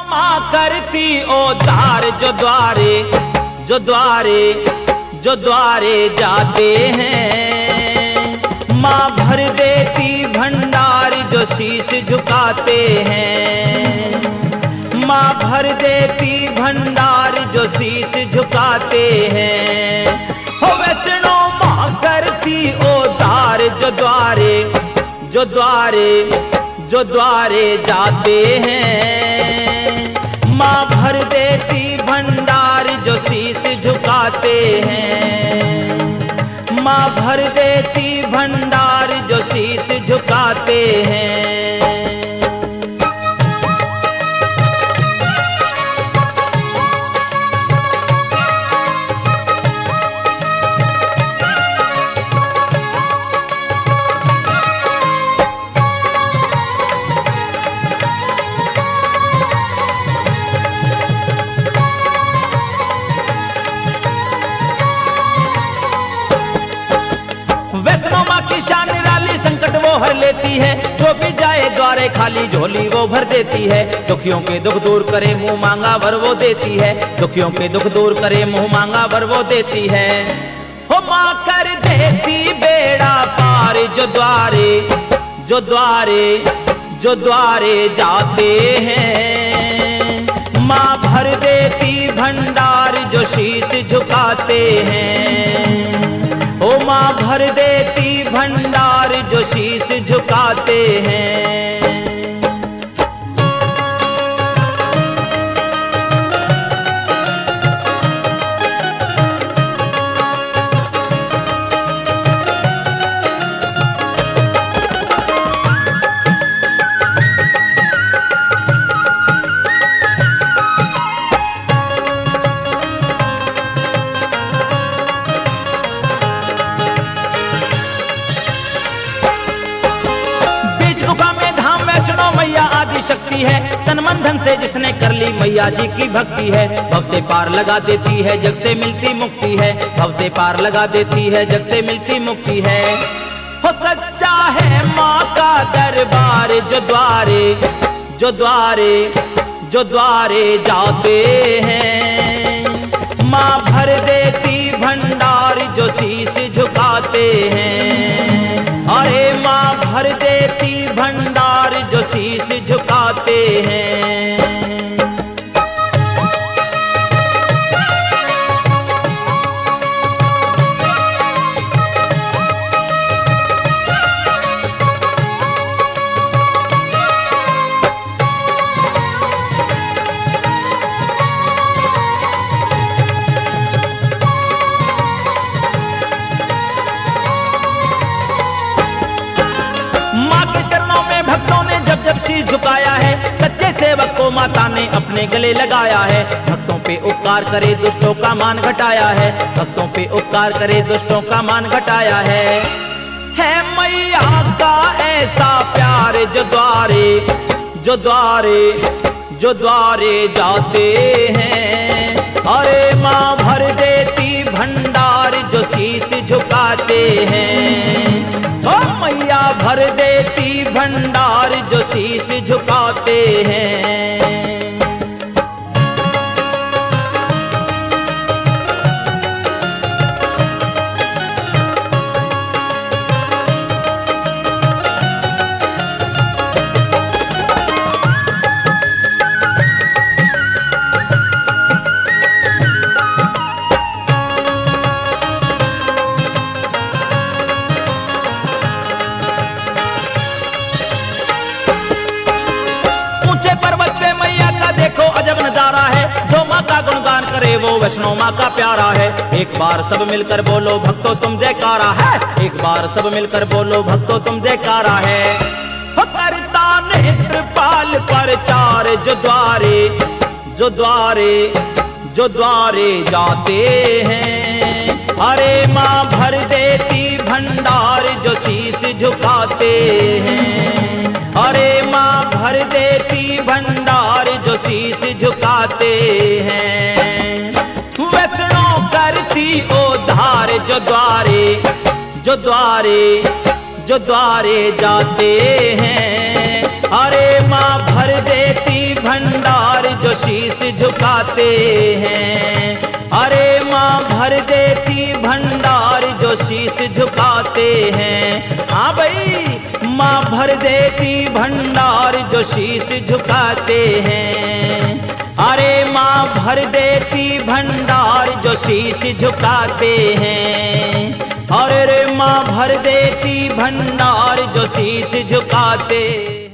माँ करती उद्धार जो द्वारे जाते हैं। माँ भर देती भंडार जो शीश झुकाते हैं। माँ भर देती भंडार जो शीश झुकाते हैं। हो वैष्णो माँ करती उद्धार जो द्वारे जाते हैं। माँ भर देती भंडार जो शीश झुकाते हैं। माँ भर देती भंडार जो शीश झुकाते हैं। वैष्णो माँ की शान निराली, संकट वो हर लेती है। जो भी जाए द्वारे खाली झोली वो भर देती है। दुखियों के दुख दूर करे मुंह मांगा वर वो देती है। दुखियों के दुख दूर करे मुंह मांगा वर वो देती है। हो माँ कर देती बेड़ा पार जो द्वारे जाते हैं। माँ भर देती भंडार जो शीश झुकाते हैं। ओ माँ भर देती भंडार जो शीश झुकाते हैं। शक्ति है तन मन धन से जिसने कर ली मैया जी की भक्ति है। भव से पार लगा देती है जग से मिलती मुक्ति है। भव से पार लगा देती है जग से मिलती मुक्ति है। हो सच्चा है माँ का दरबार जो द्वारे जाते हैं। माँ भर देती भंडार जो शीश झुकाते हैं। अरे माँ भर देती भंडार जो शीश झुकाते हैं। जब शीश झुकाया है सच्चे सेवक को माता ने अपने गले लगाया है। भक्तों पे उपकार करे दुष्टों का मान घटाया है। भक्तों पे उपकार करे दुष्टों का मान घटाया है मैया का ऐसा प्यार जो द्वारे जाते हैं। अरे माँ भर देती भंडार जो शीश झुकाते हैं। ओ मैया भर देती भंडार जो शीश झुकाते हैं। वो वैष्णो माँ का प्यारा है। एक बार सब मिलकर बोलो भक्तों तुम जयकारा है। एक बार सब मिलकर बोलो भक्तों तुम जयकारा है। करता नेत्रपाल प्रचार जो द्वारे जाते हैं। अरे माँ भर देती भंडार जो शीश झुकाते हैं। अरे माँ भर देती भंडार जो शीश झुकाते हैं। वैष्णो करती उद्धार जो द्वारे जाते हैं। अरे माँ भर देती भंडार जो झुकाते हैं। अरे माँ भर देती भंडार जो शीश झुकाते हैं। हाँ भाई, माँ भर देती भंडार जो शीश झुकाते हैं। अरे माँ भर देती भंडार जो शीश झुकाते हैं। अरे माँ भर देती भंडार जो शीश झुकाते